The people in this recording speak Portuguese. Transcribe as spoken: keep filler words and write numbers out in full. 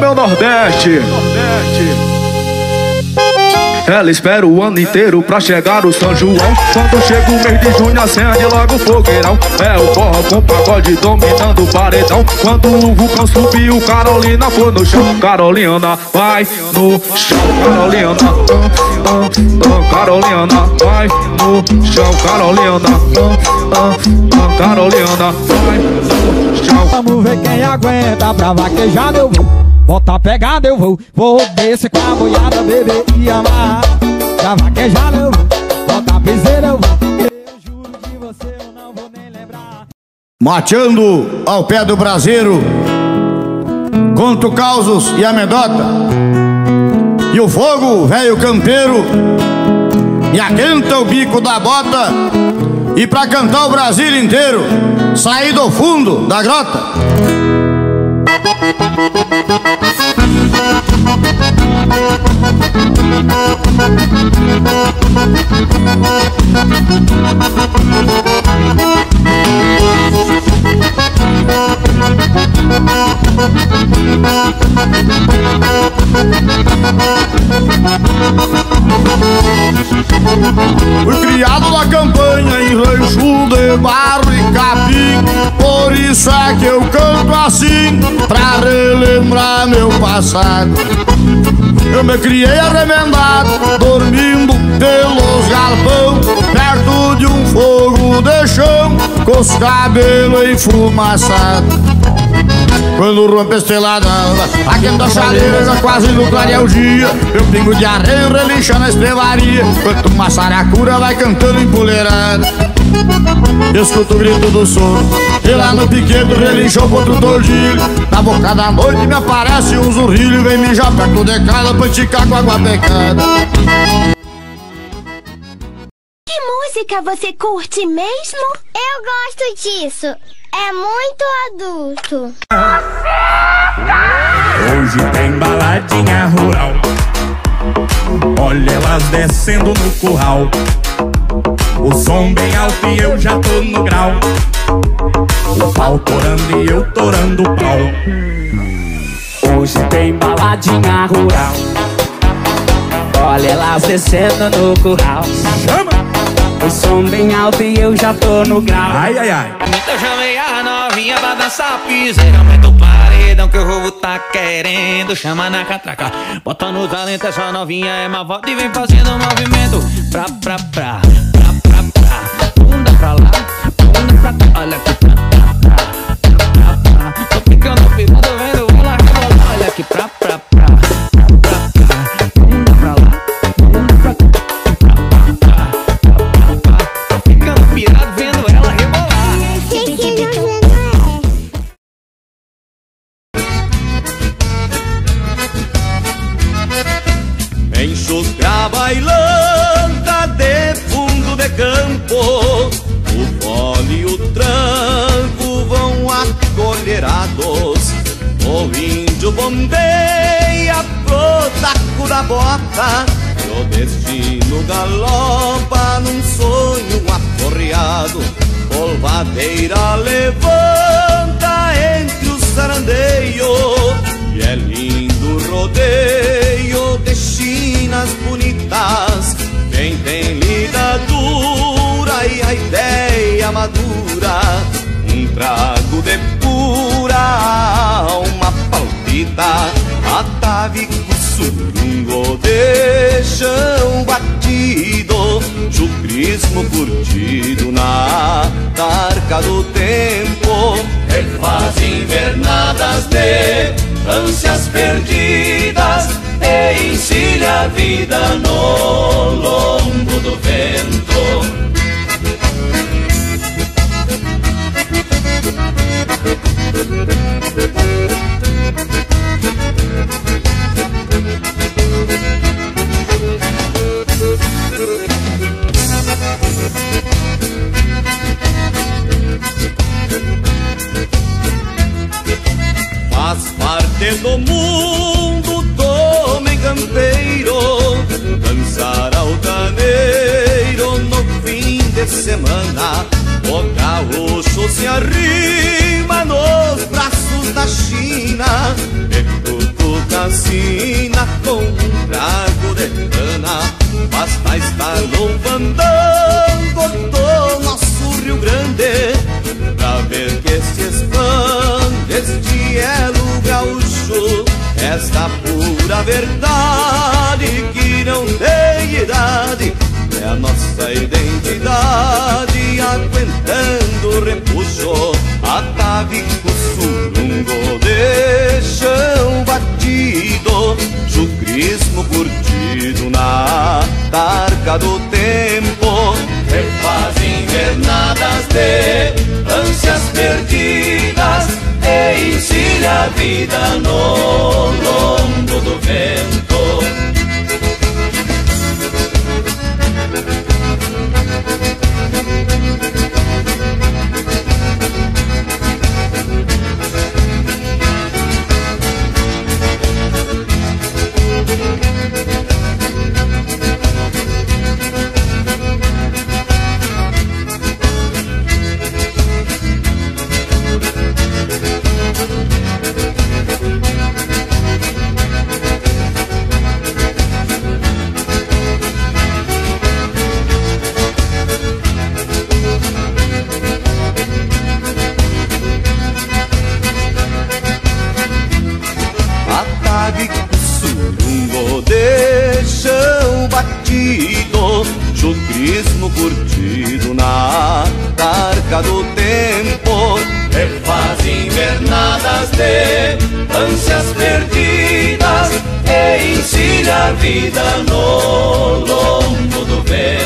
meu Nordeste. Ela espera o ano inteiro pra chegar o São João. Quando chega o mês de junho acende logo o fogueirão. É o forró com pagode dominando o paredão. Quando o vulcão subiu, Carolina foi no chão. Carolina vai no chão. Carolina, ah, ah, ah, Carolina vai no chão. Carolina, ah, ah, Carolina vai no chão. Vamos ver quem aguenta pra vaquejar, eu vou. Bota a pegada, eu vou. Vou descer com a boiada, beber e amar. Pra vaquejar, eu vou. Bota a piseira, eu vou. Eu juro que você eu não vou nem lembrar. Mateando ao pé do braseiro, conto causos e amedota. E o fogo, velho campeiro, e aquenta o bico da bota. E pra cantar o Brasil inteiro, sair do fundo da grota. Fui criado na campanha em rancho de barro e capim. Por isso é que eu canto assim, pra relembrar meu passado. Eu me criei arremendado, dormindo pelos galpão, perto de um fogo de chão, com os cabelos enfumaçados. Quando rompe a estrelada, aquenta a chareira, já quase no clarear o dia. Meu pingo de arreio relincha na estrevaria, enquanto uma saracura vai cantando empoleirada. Escuto o grito do sono, e lá no piquedo relincha o potro tordilho. Na boca da noite me aparece um zurrilho, vem mijar perto de casa pra esticar com água pecada. Que música você curte mesmo? Eu gosto disso. É muito adulto. Hoje tem baladinha rural. Olha elas descendo no curral. O som bem alto e eu já tô no grau. O pau torando e eu torando o pau. Hoje tem baladinha rural. Olha elas descendo no curral. Chama! O som bem alto e eu já tô no grau. Ai, ai, ai. Então chamei a novinha pra dançar piseira. Aumenta o paredão que o roubo tá querendo. Chama na catraca, bota no talento. Essa novinha é má volta e vem fazendo um movimento. Pra, pra, pra, pra, pra, pra. Bunda pra lá, bunda pra cá. Olha aqui, pra, pra, pra, pra, pra, pra. Tô ficando pirado vendo ela rebolar. Olha aqui, pra, pra, pra, pra, pra, pra. Bunda pra lá, bunda pra cá. Pirado vendo ela rebolar. Enxugar bailanta de fundo de campo, o fole e o tranco vão acolherados. O índio bombeia pro taco da bota, e o destino galopa num sonho aporreado. Polvadeira levanta entre os sarandeios, e é lindo rodeio de chinas bonitas. Quem tem lida dura e a ideia madura, um trago de pura alma palpita. Atavico surungo de chão batido, chucrismo curtido na tarca do tempo. Refaz invernadas de ânsias perdidas e encilha a vida no lombo do vento. Faz parte do mundo do homem campeiro dançar altaneiro no fim de semana. O gaúcho se arrima nos braços da China, e tudo sina com um trago de cana, basta estar louvando do nosso Rio Grande pra ver que se expande este elo gaúcho, esta pura verdade que não tem idade, é a nossa identidade aguentando o repuxo, atavico, surungo de chão batido, chucrismo curtido na tarca do tempo, refaz invernadas de ânsias perdidas e encilha a vida no lombo do vento. Surungo de chão batido, chucrismo curtido na tarca do tempo, refaz invernadas de ânsias perdidas e encilha a vida no lombo do vento.